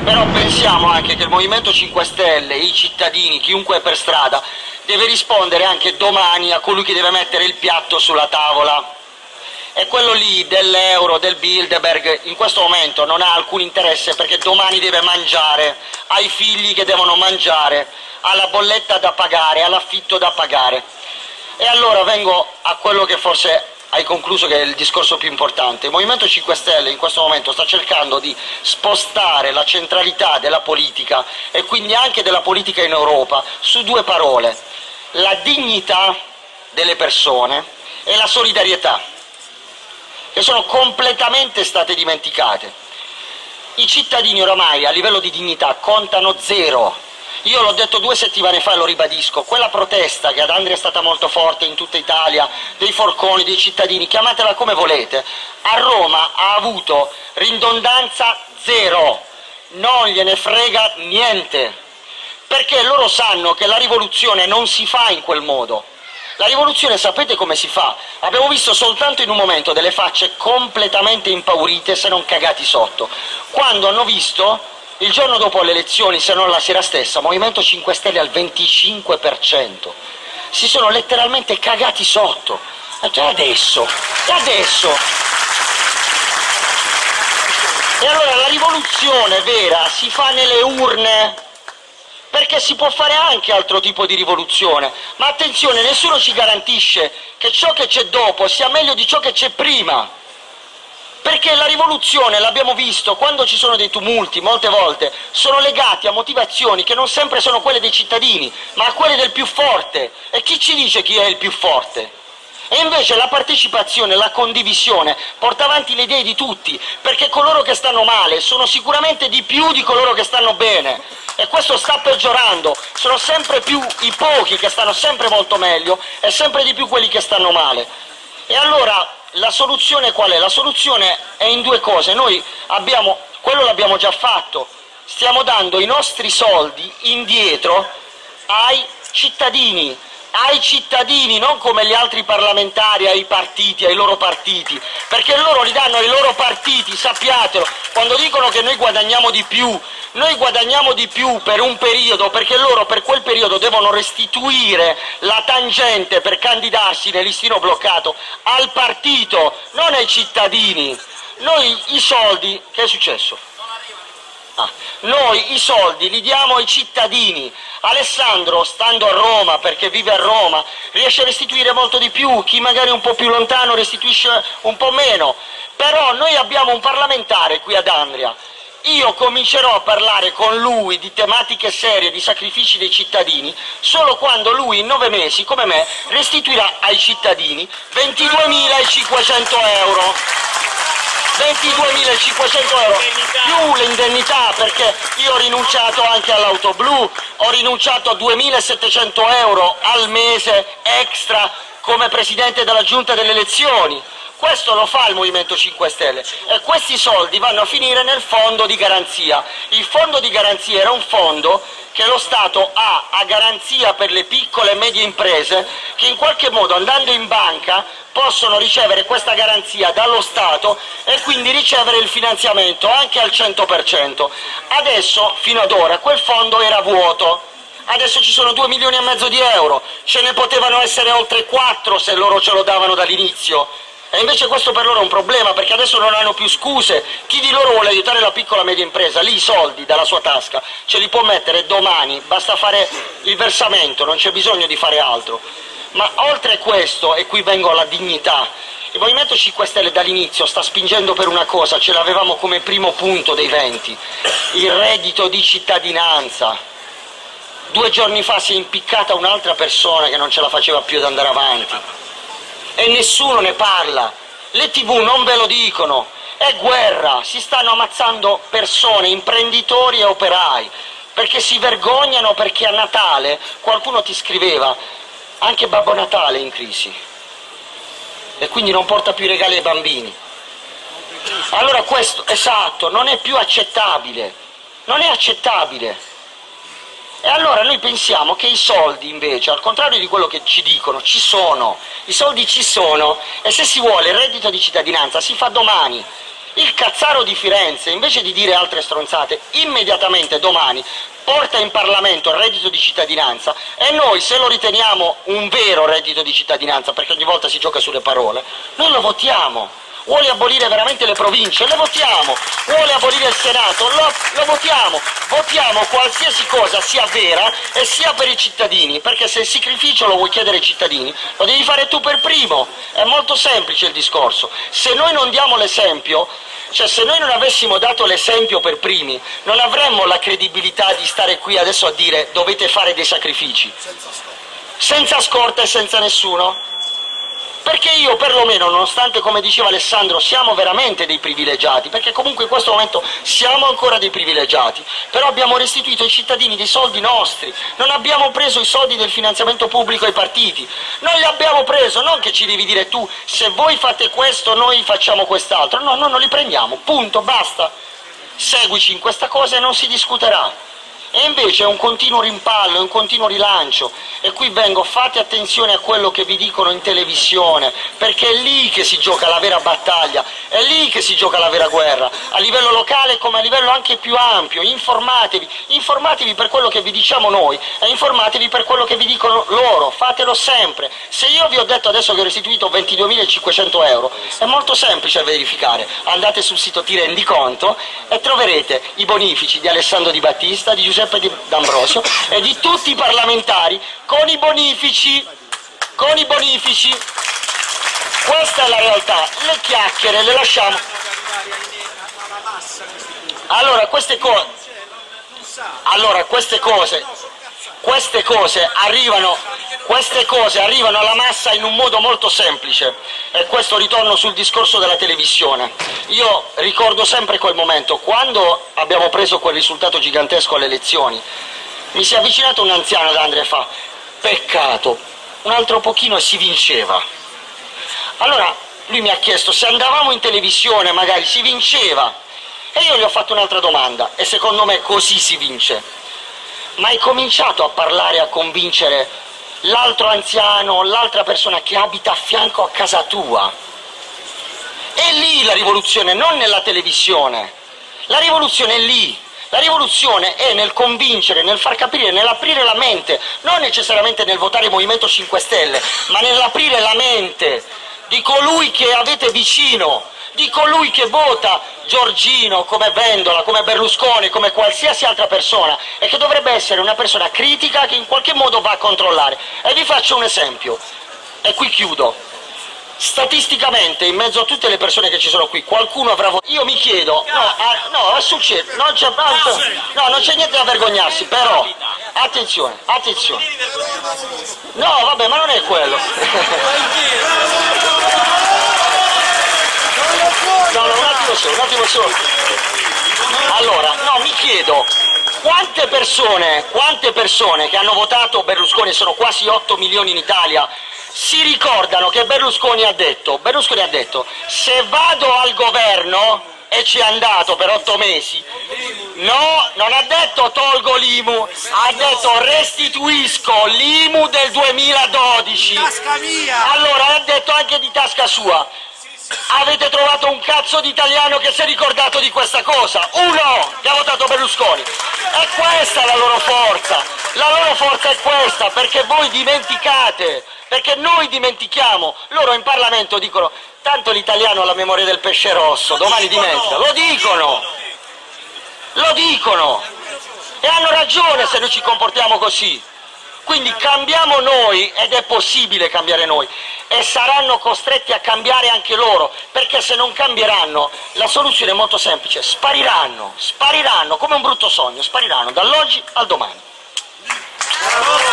Però pensiamo anche che il Movimento 5 Stelle, i cittadini, chiunque è per strada, deve rispondere anche domani a colui che deve mettere il piatto sulla tavola. E quello lì dell'euro, del Bilderberg, in questo momento non ha alcun interesse, perché domani deve mangiare, ha i figli che devono mangiare, ha la bolletta da pagare, ha l'affitto da pagare. E allora vengo a quello che forse hai concluso, che è il discorso più importante. Il Movimento 5 Stelle in questo momento sta cercando di spostare la centralità della politica, e quindi anche della politica in Europa, su due parole: la dignità delle persone e la solidarietà, che sono completamente state dimenticate. I cittadini oramai a livello di dignità contano zero. Io l'ho detto 2 settimane fa e lo ribadisco: quella protesta che ad Andria è stata molto forte in tutta Italia, dei forconi, dei cittadini, chiamatela come volete, a Roma ha avuto ridondanza zero, non gliene frega niente, perché loro sanno che la rivoluzione non si fa in quel modo. La rivoluzione sapete come si fa? Abbiamo visto soltanto in un momento delle facce completamente impaurite, se non cagati sotto, quando hanno visto il giorno dopo le elezioni, se non la sera stessa, Movimento 5 Stelle al 25%. Si sono letteralmente cagati sotto. E adesso? E allora la rivoluzione vera si fa nelle urne, perché si può fare anche altro tipo di rivoluzione, ma attenzione, nessuno ci garantisce che ciò che c'è dopo sia meglio di ciò che c'è prima, perché la rivoluzione, l'abbiamo visto, quando ci sono dei tumulti, molte volte sono legati a motivazioni che non sempre sono quelle dei cittadini, ma a quelle del più forte. E chi ci dice chi è il più forte? E invece la partecipazione, la condivisione porta avanti le idee di tutti, perché coloro che stanno male sono sicuramente di più di coloro che stanno bene, e questo sta peggiorando. Sono sempre più i pochi che stanno sempre molto meglio e sempre di più quelli che stanno male. E allora la soluzione qual è? La soluzione è in due cose. Noi abbiamo, quello l'abbiamo già fatto, stiamo dando i nostri soldi indietro ai cittadini, non come gli altri parlamentari, ai partiti, ai loro partiti, perché loro li danno ai loro partiti, sappiatelo. Quando dicono che noi guadagniamo di più per un periodo, perché loro per quel periodo devono restituire la tangente per candidarsi nel listino bloccato al partito, non ai cittadini. Noi i soldi, che è successo? Noi i soldi li diamo ai cittadini. Alessandro, stando a Roma, perché vive a Roma, riesce a restituire molto di più, chi magari è un po' più lontano restituisce un po' meno, però noi abbiamo un parlamentare qui ad Andria. Io comincerò a parlare con lui di tematiche serie, di sacrifici dei cittadini, solo quando lui in 9 mesi, come me, restituirà ai cittadini 22.500 euro. 22.500 euro più l'indennità, perché io ho rinunciato anche all'auto blu, ho rinunciato a 2.700 euro al mese extra come presidente della giunta delle elezioni. Questo lo fa il Movimento 5 Stelle e questi soldi vanno a finire nel fondo di garanzia. Il fondo di garanzia era un fondo che lo Stato ha a garanzia per le piccole e medie imprese, che in qualche modo, andando in banca, possono ricevere questa garanzia dallo Stato e quindi ricevere il finanziamento anche al 100%. Adesso, fino ad ora, quel fondo era vuoto. Adesso ci sono 2,5 milioni di euro, ce ne potevano essere oltre 4 se loro ce lo davano dall'inizio. E invece questo per loro è un problema, perché adesso non hanno più scuse. Chi di loro vuole aiutare la piccola e media impresa, lì i soldi dalla sua tasca ce li può mettere domani, basta fare il versamento, non c'è bisogno di fare altro. Ma oltre questo, e qui vengo alla dignità, il Movimento 5 Stelle dall'inizio sta spingendo per una cosa, ce l'avevamo come primo punto dei 20, il reddito di cittadinanza. 2 giorni fa si è impiccata un'altra persona che non ce la faceva più ad andare avanti. E nessuno ne parla, le TV non ve lo dicono, è guerra, si stanno ammazzando persone, imprenditori e operai, perché si vergognano, perché a Natale qualcuno ti scriveva, anche Babbo Natale è in crisi, e quindi non porta più i regali ai bambini. Allora questo, esatto, non è più accettabile, non è accettabile. E allora noi pensiamo che i soldi invece, al contrario di quello che ci dicono, ci sono, i soldi ci sono, e se si vuole il reddito di cittadinanza si fa domani. Il Cazzaro di Firenze, invece di dire altre stronzate, immediatamente domani porta in Parlamento il reddito di cittadinanza e noi, se lo riteniamo un vero reddito di cittadinanza, perché ogni volta si gioca sulle parole, noi lo votiamo. Vuole abolire veramente le province? Le votiamo. Vuole abolire il Senato? Lo votiamo. Votiamo qualsiasi cosa sia vera e sia per i cittadini, perché se il sacrificio lo vuoi chiedere ai cittadini, lo devi fare tu per primo. È molto semplice il discorso. Se noi non diamo l'esempio, cioè se noi non avessimo dato l'esempio per primi, non avremmo la credibilità di stare qui adesso a dire dovete fare dei sacrifici. Senza scorta e senza nessuno. Perché io perlomeno, nonostante, come diceva Alessandro, siamo veramente dei privilegiati, perché comunque in questo momento siamo ancora dei privilegiati, però abbiamo restituito ai cittadini dei soldi nostri, non abbiamo preso i soldi del finanziamento pubblico ai partiti, non li abbiamo preso, non che ci devi dire tu, se voi fate questo noi facciamo quest'altro, no, non li prendiamo, punto, basta, seguici in questa cosa e non si discuterà. E invece è un continuo rimpallo, è un continuo rilancio, e qui vengo, fate attenzione a quello che vi dicono in televisione, perché è lì che si gioca la vera battaglia, è lì che si gioca la vera guerra, a livello locale come a livello anche più ampio. Informatevi per quello che vi diciamo noi e informatevi per quello che vi dicono loro, fatelo sempre. Se io vi ho detto adesso che ho restituito 22.500 euro, è molto semplice verificare, andate sul sito Ti rendi conto e troverete i bonifici di Alessandro Di Battista, di Giuseppe D'Ambrosio e di tutti i parlamentari con i bonifici. Questa è la realtà, le chiacchiere le lasciamo. Allora queste cose arrivano alla massa in un modo molto semplice, e questo ritorno sul discorso della televisione. Io ricordo sempre quel momento, quando abbiamo preso quel risultato gigantesco alle elezioni, mi si è avvicinato un anziano da Andrea e fa: peccato, un altro pochino e si vinceva. Allora lui mi ha chiesto se andavamo in televisione magari si vinceva, e io gli ho fatto un'altra domanda, e secondo me così si vince. Ma hai cominciato a parlare, a convincere l'altro anziano, l'altra persona che abita a fianco a casa tua? È lì la rivoluzione, non nella televisione. La rivoluzione è lì. La rivoluzione è nel convincere, nel far capire, nell'aprire la mente, non necessariamente nel votare Movimento 5 Stelle, ma nell'aprire la mente di colui che avete vicino, di colui che vota Giorgino, come Vendola, come Berlusconi, come qualsiasi altra persona, e che dovrebbe essere una persona critica che in qualche modo va a controllare. E vi faccio un esempio, e qui chiudo. Statisticamente, in mezzo a tutte le persone che ci sono qui, qualcuno avrà votato. Io mi chiedo, no, succede, non c'è niente da vergognarsi, però, attenzione. No, vabbè, ma non è quello. No, un attimo solo. Allora, no, mi chiedo, quante persone che hanno votato Berlusconi, sono quasi 8 milioni in Italia, si ricordano che Berlusconi ha detto, se vado al governo, e ci è andato per 8 mesi, no, non ha detto tolgo l'IMU, ha detto restituisco l'IMU del 2012, tasca mia. Allora ha detto anche di tasca sua. Avete trovato un cazzo di italiano che si è ricordato di questa cosa? Uno che ha votato Berlusconi. E questa è la loro forza è questa, perché voi dimenticate, perché noi dimentichiamo. Loro in Parlamento dicono tanto l'italiano ha la memoria del pesce rosso, domani dimentica, lo dicono e hanno ragione se noi ci comportiamo così. Quindi cambiamo noi, ed è possibile cambiare noi, e saranno costretti a cambiare anche loro, perché se non cambieranno la soluzione è molto semplice: spariranno come un brutto sogno, spariranno dall'oggi al domani.